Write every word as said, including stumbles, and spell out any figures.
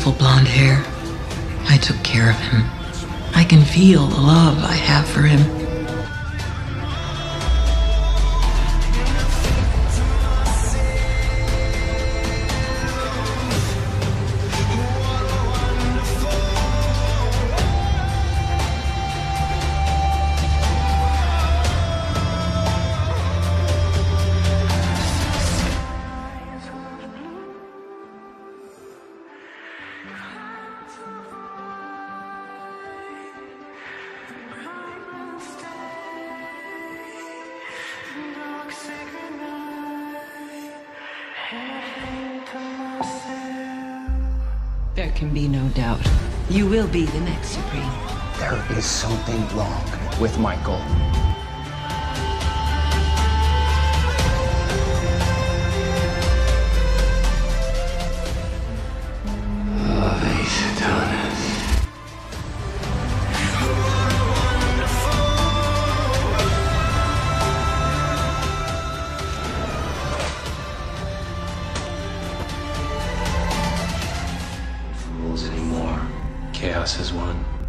beautiful blonde hair. I took care of him. I can feel the love I have for him. There can be no doubt. You will be the next Supreme. There is something wrong with Michael. Oh, he's done it. Anymore. Chaos has won.